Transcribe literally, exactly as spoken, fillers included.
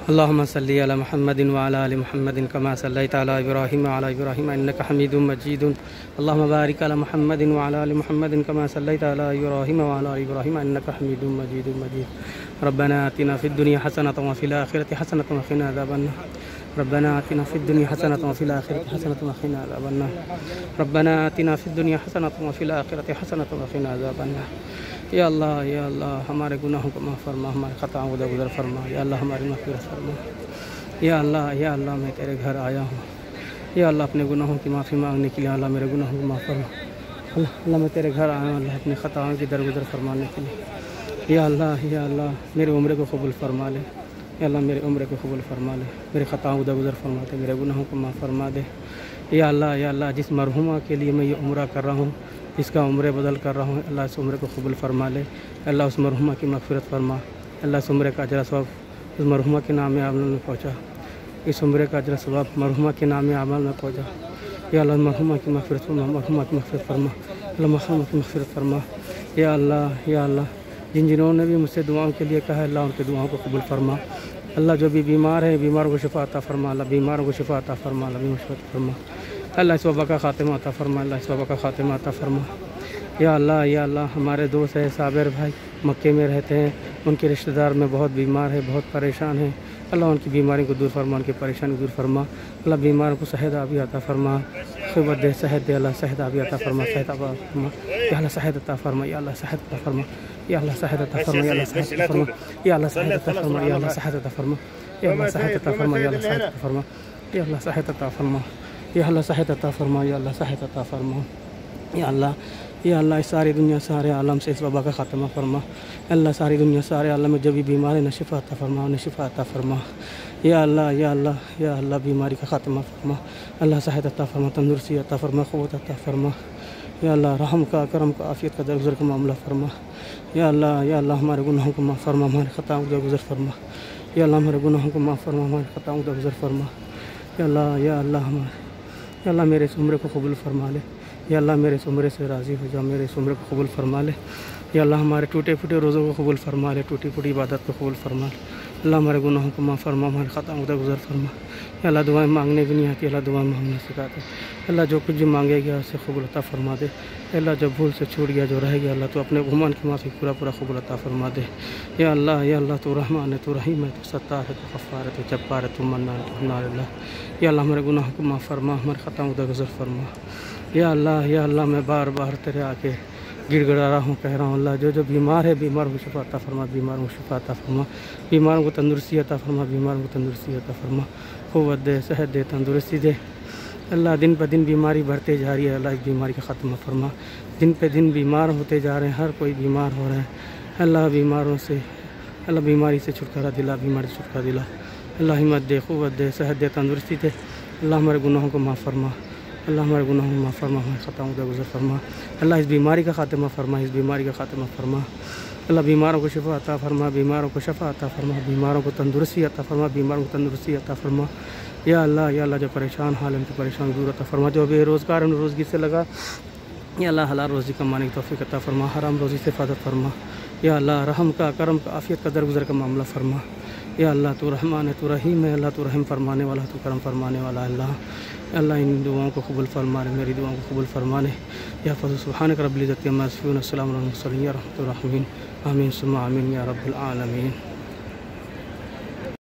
اللهم صل على محمد وعلى آل محمد كما صليت على إبراهيم وعلى إبراهيم إنك حميد مجيد اللهم بارك على محمد وعلى آل محمد كما صليت على إبراهيم وعلى آل إبراهيم إنك حميد مجيد مجيد ربنا آتنا في الدنيا حسنة وفي الآخرة حسنة وقنا عذاب النار ربنا آتنا في الدنيا حسنة وفي الآخرة حسنة وقنا عذاب النار ربنا آتنا في الدنيا حسنة وفي الآخرة حسنة وقنا عذاب النار یا اللہ یا اللہ ہمارے گناہوں کو معاف فرما، ہمارے خطاؤں کو درگزر فرما، یا اللہ ہماری مغفرت فرما۔ یا اللہ یا اللہ میں تیرے گھر آیا ہوں، یا اللہ اپنے گناہوں کی معافی مانگنے کے لیے، اللہ میرے گناہوں کو معاف فرما۔ اللہ اللہ میں تیرے گھر آیا ہوں اللہ اپنے خطاؤں کی درگزر فرمانے کے لیے۔ یا اللہ یا اللہ میرے عمرے کو قبول فرما لے، یا اللہ میرے عمرے کو قبول فرما لے، میرے خطاؤں کو درگزر فرما دے، میرے گناہوں کو معاف فرما دے۔ یا اللہ یا اللہ جس مرحومہ کے لیے میں یہ عمرہ کر رہا ہوں، اس کا عمرے بدل کر رہا ہوں، اللہ اس عمرے کو قبول فرما لے، اللہ اس مرحومہ کی مغفرت فرما، اللہ اس عمرے کا اجر ثواب اس مرحومہ کے نام عمل میں پہنچا، اس عمرے کا اجر ثواب مرحومہ کے نام عمل میں پہنچا۔ یا اللہ مرحومہ کی مغفرت فرما، مرحومہ کی مغفرت فرما، اللہ مرحومہ کی مغفرت فرما۔ یا اللہ یا اللہ جن جنہوں نے بھی مجھ سے دعاؤں کے لیے کہا ہے اللہ ان کے دعاؤں کو قبول فرما۔ اللہ جو بھی بیمار ہے بیماروں کو شفا عطا فرما، اللہ بیماروں کو شفا عطا فرما، اللہ بیماروں کو شفا فرما، اللہ اس وبا کا خاتمہ عطا فرما، اللہ اس وبا کا خاتمہ عطا فرما۔ یا اللہ یا اللہ ہمارے دوست ہے صابر بھائی مکے میں رہتے ہیں، ان کے رشتہ دار میں بہت بیمار ہے، بہت پریشان ہیں، اللہ ان کی بیماری کو دور فرما، ان کی پریشانی کو دور فرما، اللہ بیماروں کو صحت عافیت عطا فرما، قوت دے، صحت دے، اللہ صحت عافیت عطا فرما، صحت عطا فرما، یا اللہ صحت عطا فرما، یا اللہ صحت عطا فرما، یا اللہ صحت عطا فرما، یا اللہ صحت عطا فرما، یا اللہ صحت عطا فرما، یا اللہ صحت عطا فرما، یا اللہ صحت عطا فرما، یا اللہ صحت عطا فرما، یا اللہ صحت عطا فرما، یا اللہ صحت عطا فرما، یا اللہ صحت عطا فرما۔ یا اللہ یا اللہ اس ساری دنیا سارے عالم سے اس وبا کا خاتمہ فرما، اللہ ساری دنیا سارے عالم میں جو بھی بیمار ہے نہ شفا عطا فرما، نہ شفا عطا فرما۔ یا اللہ یا اللہ یا اللہ بیماری کا خاتمہ فرما، اللہ صحت عطا فرما، تندرستی عطا فرما، قوت عطا فرما۔ یا اللہ رحم کا، کرم کا، عافیت کا درگزر کا معاملہ فرما۔ یا اللہ یا اللہ ہمارے گناہوں کو معاف فرما، ہمارے خطاؤں کو درگزر فرما۔ یا اللہ ہمارے گناہوں کو معاف فرما، ہمارے خطاؤں کو درگزر فرما۔ یا اللہ یا اللہ ہمارے یا اللہ میرے اس عمرے کو قبول فرما لے، یا اللہ میرے اس عمرے سے راضی ہو جا، میرے اس عمرے کو قبول فرما لے۔ یا اللہ ہمارے ٹوٹے پھوٹے روزوں کو قبول فرما لے، ٹوٹی پھوٹی عبادت کو قبول فرما لے، اللہ ہمارے گناہوں کو معاف فرما، ہمارے خطاؤں کو درگزر فرما۔ یا اللہ دعائیں مانگنے بھی نہیں آتی، اللہ دعائیں مانگنا سکھاتے، اللہ جو کچھ بھی مانگے گیا اسے قبول عطا فرما دے، اللہ جو بھول سے چھوٹ گیا جو رہ گیا اللہ تو اپنے گمان کی معافی پورا پورا قبول عطا فرما دے۔ یا اللہ یا اللہ تو رحمان ہے، تو رحیم ہے، تو ستار ہے، تو غفار ہے، تو جبار ہے، تو منان ہے، تو حنان اللہ۔ یا اللہ ہمارے گناہوں کو معاف فرما، ہمارے خطاؤں کو درگزر فرما۔ یا اللہ یا اللہ میں بار بار تیرے آ کے گڑ گڑا رہا ہوں، کہہ رہا ہوں اللہ جو جو بیمار ہے بیماروں کو شفا عطا فرما، بیماروں کو شفا عطا فرما، بیماروں کو تندرستی عطا فرما، بیماروں کو تندرستی عطا فرما، قوت دے، صحت دے، تندرستی دے۔ اللہ دن پہ دن بیماری بڑھتے جا رہی ہے، اللہ اس بیماری کا خاتمہ فرما۔ دن پہ دن بیمار ہوتے جا رہے ہیں، ہر کوئی بیمار ہو رہا ہے، اللہ بیماروں سے اللہ بیماری سے چھٹکارا دلا، بیماری سے چھٹکارا دلا، اللہ ہمت دے، قوت دے، صحت دے، تندرستی دے، اللہ ہمارے گناہوں کو معاف فرما، اللہ ہمارے گناہوں کو معاف فرما، ہمارے خطاؤں کو درگزر فرما، اللہ اس بیماری کا خاتمہ فرما، اس بیماری کا خاتمہ فرما، اللہ بیماروں کو شفا عطا فرما، بیماروں کو شفا عطا فرما، بیماروں کو تندرستی عطا فرما، بیماروں کو تندرستی عطا فرما۔ یا اللہ یا اللہ جو پریشان حال ان کی پریشان دور عطا فرما، جو بے روزگار ان روزگی سے لگا یا اللہ حلال روزی کمانے کی توفیق عطا فرما، حرام روزی سے حفاظت فرما۔ یا اللہ رحم کا، کرم کا، عافیت کا درگزر کا معاملہ فرما۔ یا اللہ تو رحمان ہے، تو رحیم ہے، اللہ تو رحم فرمانے والا، تو کرم فرمانے والا اللہ۔ اللہ ان دعاؤں کو قبول فرما لے، میری دعاؤں کو قبول فرما لے۔ یا فضل سبحانک رب العزت عما یصفون، السلام علیکم ورحمۃ اللہ وبرکاتہ، آمین ثم آمین یا رب العالمین۔